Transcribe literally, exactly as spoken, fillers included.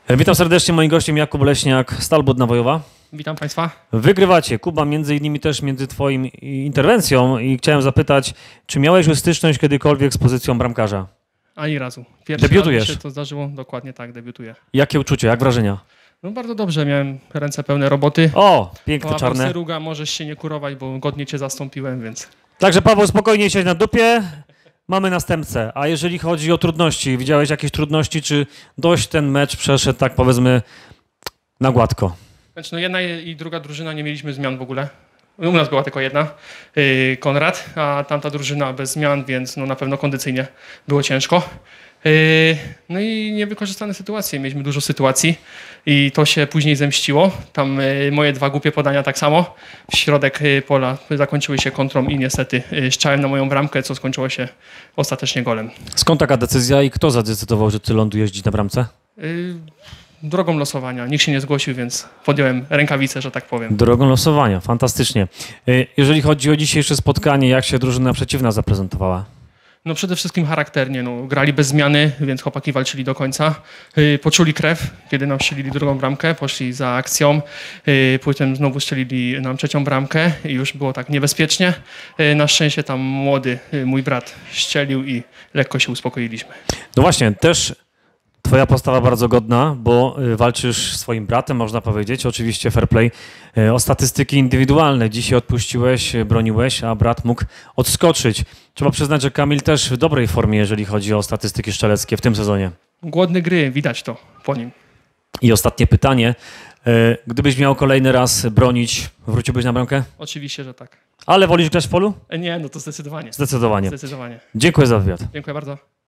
Witam serdecznie, moim gościem Jakub Leśniak, Stal Bodna-Wojowa. Witam Państwa. Wygrywacie, Kuba, między innymi też między Twoim interwencją i chciałem zapytać, czy miałeś już styczność kiedykolwiek z pozycją bramkarza? Ani razu. Pierwszy Debiutujesz? raz mi się to zdarzyło, dokładnie tak, debiutuję. Jakie uczucie, jak wrażenia? No bardzo dobrze, miałem ręce pełne roboty. O, piękne, Po czarne. Ruga możesz się nie kurować, bo godnie Cię zastąpiłem, więc... Także Paweł, spokojnie siedź na dupie, mamy następcę. A jeżeli chodzi o trudności, widziałeś jakieś trudności, czy dość ten mecz przeszedł, tak powiedzmy, na gładko? Znaczy, no jedna i druga drużyna nie mieliśmy zmian w ogóle. U nas była tylko jedna, yy, Konrad, a tamta drużyna bez zmian, więc no na pewno kondycyjnie było ciężko. Yy, no i niewykorzystane sytuacje. Mieliśmy dużo sytuacji i to się później zemściło. Tam yy, moje dwa głupie podania tak samo. W środek yy, pola zakończyły się kontrą i niestety yy, strzałem na moją bramkę, co skończyło się ostatecznie golem. Skąd taka decyzja i kto zadecydował, że Ty lądujesz dziś na bramce? Yy, drogą losowania. Nikt się nie zgłosił, więc podjąłem rękawice, że tak powiem. Drogą losowania, fantastycznie. Y, Jeżeli chodzi o dzisiejsze spotkanie, jak się drużyna przeciwna zaprezentowała? No przede wszystkim charakternie. No, grali bez zmiany, więc chłopaki walczyli do końca. Yy, poczuli krew, kiedy nam strzelili drugą bramkę, poszli za akcją. Yy, potem znowu strzelili nam trzecią bramkę i już było tak niebezpiecznie. Yy, na szczęście tam młody, yy, mój brat strzelił i lekko się uspokoiliśmy. No właśnie, też Twoja postawa bardzo godna, bo y, walczysz z swoim bratem, można powiedzieć, oczywiście fair play, y, o statystyki indywidualne. Dzisiaj odpuściłeś, y, broniłeś, a brat mógł odskoczyć. Trzeba przyznać, że Kamil też w dobrej formie, jeżeli chodzi o statystyki strzeleckie w tym sezonie. Głodny gry, widać to po nim. I ostatnie pytanie. Y, Gdybyś miał kolejny raz bronić, wróciłbyś na bramkę? Oczywiście, że tak. Ale wolisz grać w polu? E, nie, no to zdecydowanie. Zdecydowanie. Zdecydowanie. Dziękuję za wywiad. Dziękuję bardzo.